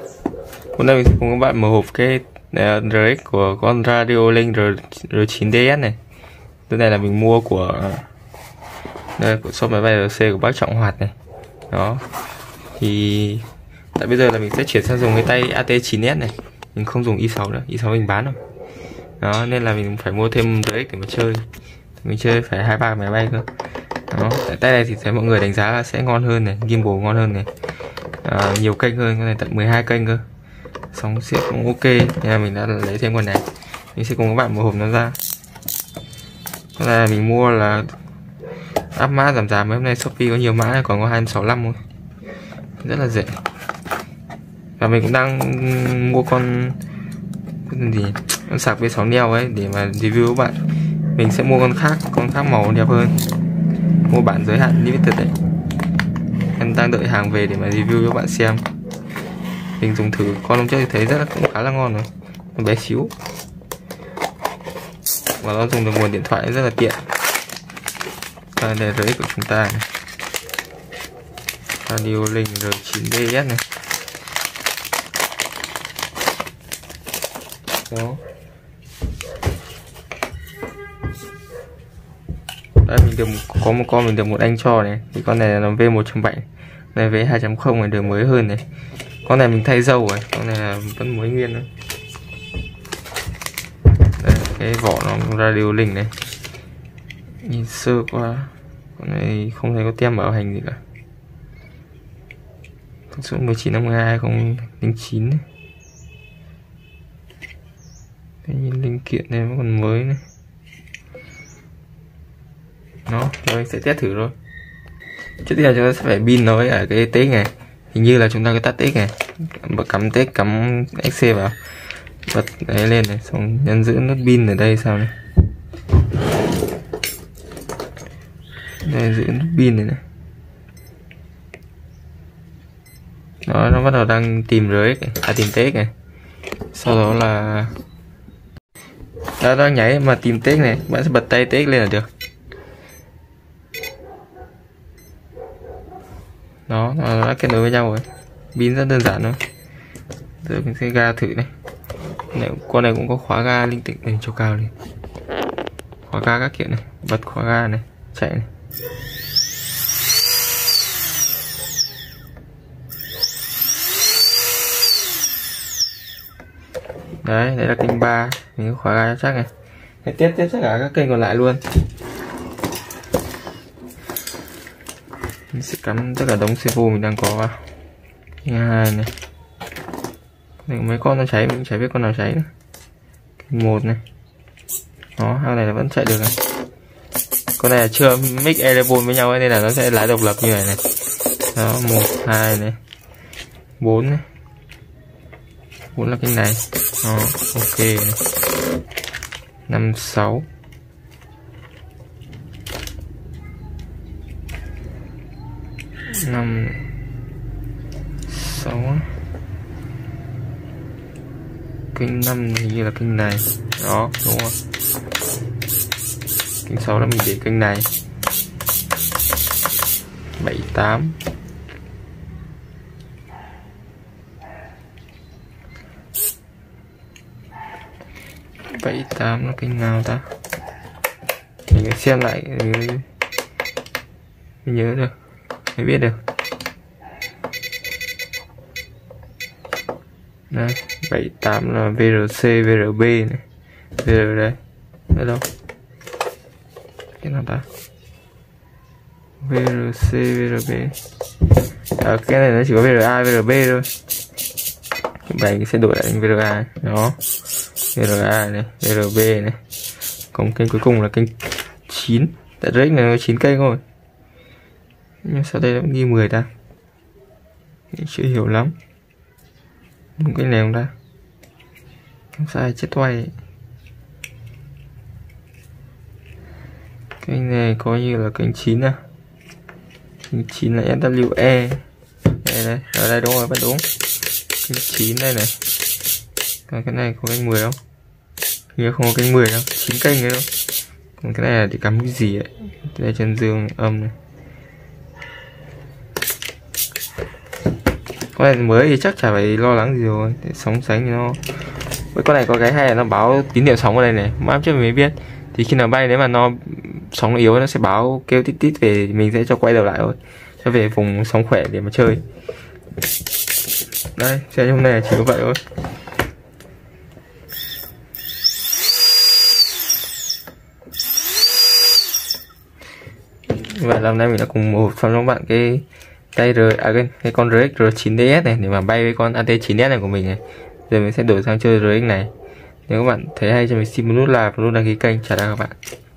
Hôm nay mình sẽ cùng các bạn mở hộp cái RX của con Radio Link R9DS này. Cái này là mình mua của đây, của shop máy bay RC của bác Trọng Hoạt này. Đó. Thì tại bây giờ là mình sẽ chuyển sang dùng cái tay AT9S này. Mình không dùng i6 nữa, i6 mình bán rồi. Đó, nên là mình phải mua thêm RX để mà chơi. Mình chơi phải 2-3 máy bay cơ. Đó, tại tay này thì thấy mọi người đánh giá là sẽ ngon hơn này, gimbal ngon hơn này. Nhiều kênh hơn, cái này tận 12 kênh cơ. Sóng siết cũng ok, nên là mình đã lấy thêm con này. Mình sẽ cùng các bạn mở hộp nó ra. Cái này mình mua là áp mã giảm mấy hôm nay Shopee có nhiều mã này, còn có 265 thôi. Rất là rẻ. Và mình cũng đang mua con gì, con sạc B6 neo ấy để mà review các bạn. Mình sẽ mua con khác màu đẹp hơn. Mua bản giới hạn limited đấy. Em đang đợi hàng về để mà review cho các bạn xem. Mình dùng thử con hôm trước thì thấy cũng khá là ngon rồi, nó bé xíu và nó dùng được nguồn điện thoại rất là tiện. Đây là RX của chúng ta này, Radio Link R9DS này. Đó. Đây mình được có một con mình được một anh cho này, thì con này là V1.7, này V2.0 này, được mới hơn này. Con này mình thay dâu rồi, con này là vẫn mới nguyên thôi. Đây, cái vỏ nó Radio Link này. Nhìn sơ qua, con này không thấy có tem bảo hành gì cả. Số 19/12/2009 này. Cái nhìn linh kiện này vẫn còn mới này. Nó, rồi mình sẽ test thử thôi. Trước tiên là chúng ta sẽ phải pin nó với ở cái TX này. Hình như là chúng ta cứ tắt TX này, cắm TX, cắm XC vào, bật đấy lên này, xong nhấn giữ nút pin ở đây sao này. Đây, giữ nút pin này này. Đó, nó bắt đầu đang tìm RX này, tìm TX này. Sau đó là nó đang nháy mà tìm TX này, bạn sẽ bật tay TX lên là được. Đó, nó đã kết nối với nhau rồi. Pin rất đơn giản thôi. Giờ mình sẽ ga thử này. Con này cũng có khóa ga linh tĩnh để cho cao lên. Khóa ga các kiểu này, bật khóa ga này, chạy này. Đấy là kênh 3, mình khóa ga chắc này. Để tiếp tất cả các kênh còn lại luôn. Mình sẽ cắm tất cả đống servo mình đang có vào. Kênh 2 này. Đây, mấy con nó cháy mình cũng chả biết con nào cháy nữa. Kênh 1 này. Đó, hai này là vẫn chạy được này. Con này là chưa mix Elevon với nhau ấy, nên là nó sẽ lái độc lập như này này. Đó, 1, 2 này, 4 này. 4 là kênh này. Đó, ok này. 5, 6. 5, 6. Kênh 5 hình như là kênh này. Đó, đúng rồi. Kênh 6 là mình để kênh này. 7, 8. 7, 8 là kênh nào ta? Mình phải xem lại mình nhớ được, mới biết được. Đây, 7, 8 là VRC, VRB này. VR đây. Ở đâu? Cái nào ta? VRC, VRB. Cái này nó chỉ có VRA, VRB thôi. Cái này sẽ đổi lại thành VRA. Đó. VRA này, VRB này. Còn kênh cuối cùng là kênh 9. Tại RX này nó 9 kênh thôi. Nhưng sao đây nó ghi 10 ta? Mình chưa hiểu lắm. Một cái này không ta? Không sai chết quay. Kênh này coi như là kênh 9 à. Kênh 9 là SWE. Đây, ở đây đúng rồi, bắt đúng. Kênh 9 đây này. Còn cái này có kênh 10 không? Hình không có kênh 10 đâu, 9 kênh đấy đâu. Còn cái này là để cắm cái gì ấy? Đây chân dương âm này. Con này mới thì chắc chả phải lo lắng gì rồi. Để sóng sánh thì nó với con này có cái hay là nó báo tín hiệu sóng ở đây này, map trước mình mới biết. Thì khi nào bay nếu mà nó sóng nó yếu nó sẽ báo kêu tít tít về, mình sẽ cho quay đầu lại thôi, cho về vùng sóng khỏe để mà chơi. Đây xe hôm nay chỉ có vậy thôi. Vậy là hôm nay mình đã cùng một phần cho các bạn cái tay cái con RX R9DS này để mà bay với con AT9S này của mình này. Giờ mình sẽ đổi sang chơi RX này. Nếu các bạn thấy hay cho mình xin một nút like và nút đăng ký kênh. Chào các bạn.